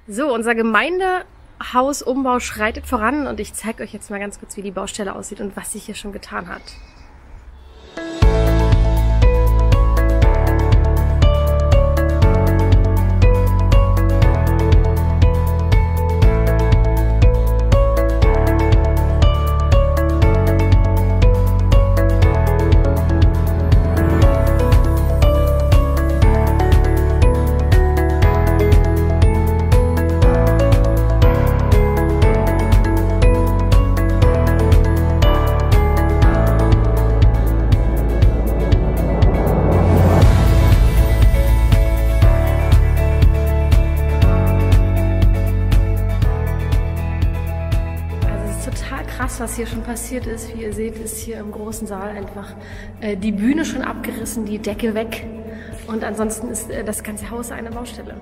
So, unser Gemeindehausumbau schreitet voran und ich zeige euch jetzt mal ganz kurz, wie die Baustelle aussieht und was sich hier schon getan hat. Krass, was hier schon passiert ist. Wie ihr seht, ist hier im großen Saal einfach die Bühne schon abgerissen, die Decke weg und ansonsten ist das ganze Haus eine Baustelle.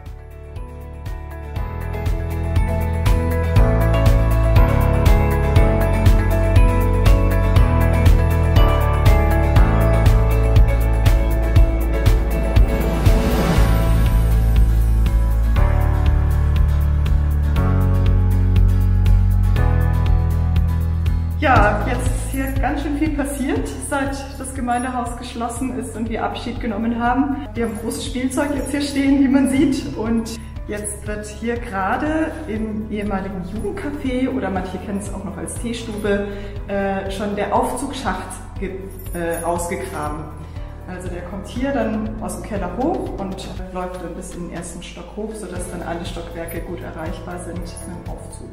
Ja, jetzt ist hier ganz schön viel passiert, seit das Gemeindehaus geschlossen ist und wir Abschied genommen haben. Wir haben großes Spielzeug jetzt hier stehen, wie man sieht. Und jetzt wird hier gerade im ehemaligen Jugendcafé oder manche kennen es auch noch als Teestube schon der Aufzugsschacht ausgegraben. Also der kommt hier dann aus dem Keller hoch und läuft dann bis in den ersten Stock hoch, sodass dann alle Stockwerke gut erreichbar sind mit dem Aufzug.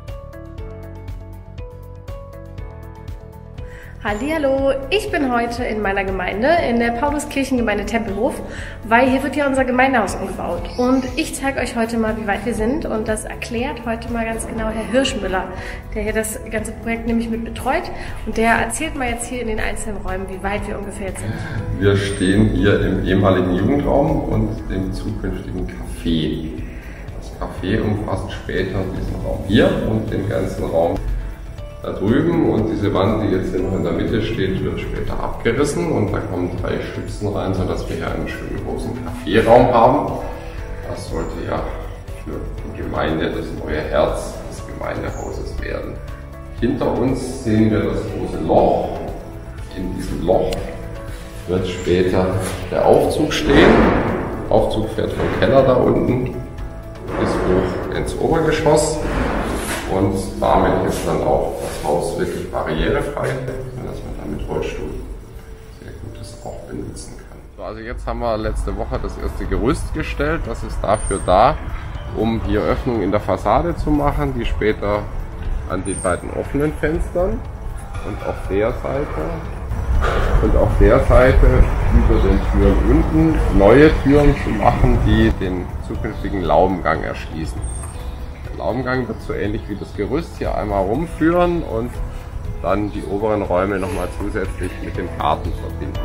Hallihallo, ich bin heute in meiner Gemeinde, in der Pauluskirchengemeinde Tempelhof, weil hier wird ja unser Gemeindehaus umgebaut. Und ich zeige euch heute mal, wie weit wir sind und das erklärt heute mal ganz genau Herr Hirschmüller, der hier das ganze Projekt nämlich mit betreut. Und der erzählt mal jetzt hier in den einzelnen Räumen, wie weit wir ungefähr jetzt sind. Wir stehen hier im ehemaligen Jugendraum und dem zukünftigen Café. Das Café umfasst später diesen Raum hier und den ganzen Raum da drüben, und diese Wand, die jetzt hier noch in der Mitte steht, wird später abgerissen und da kommen 3 Stützen rein, sodass wir hier einen schönen großen Kaffeeraum haben. Das sollte ja für die Gemeinde das neue Herz des Gemeindehauses werden. Hinter uns sehen wir das große Loch. In diesem Loch wird später der Aufzug stehen. Der Aufzug fährt vom Keller da unten bis hoch ins Obergeschoss. Und damit ist dann auch das Haus wirklich barrierefrei, dass man dann mit Rollstuhl sehr gut das auch benutzen kann. So, also jetzt haben wir letzte Woche das erste Gerüst gestellt. Das ist dafür da, um hier Öffnungen in der Fassade zu machen, die später an die beiden offenen Fenstern und auf der Seite über den Türen unten neue Türen zu machen, die den zukünftigen Laubengang erschließen. Der Laubengang wird so ähnlich wie das Gerüst hier einmal rumführen und dann die oberen Räume nochmal zusätzlich mit dem Garten verbinden.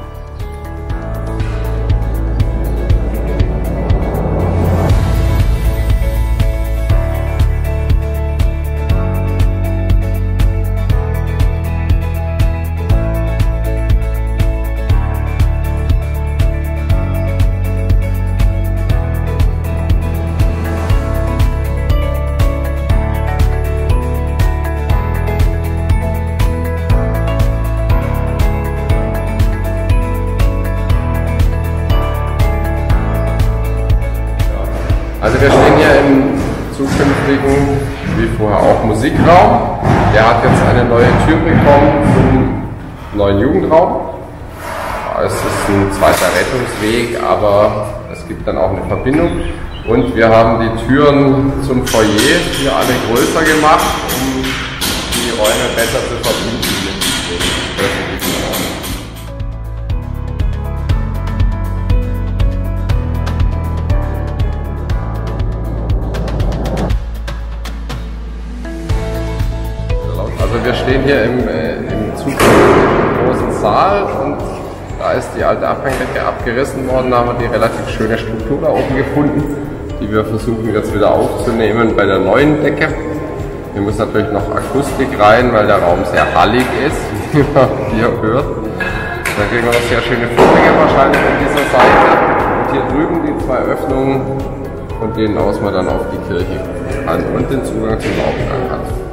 Also wir stehen hier im zukünftigen, wie vorher auch, Musikraum. Der hat jetzt eine neue Tür bekommen zum neuen Jugendraum. Es ist ein zweiter Rettungsweg, aber es gibt dann auch eine Verbindung. Und wir haben die Türen zum Foyer hier alle größer gemacht, um die Räume besser zu verbinden mit den öffentlichen Räumen. Also wir stehen hier im zukünftigen großen Saal und da ist die alte Abhängdecke abgerissen worden. Da haben wir die relativ schöne Struktur da oben gefunden, die wir versuchen jetzt wieder aufzunehmen bei der neuen Decke. Hier muss natürlich noch Akustik rein, weil der Raum sehr hallig ist, wie man hier hört. Da kriegen wir noch sehr schöne Vorhänge wahrscheinlich an dieser Seite. Und hier drüben die 2 Öffnungen von denen aus man dann auf die Kirche kann und den Zugang zum Hauptgang hat.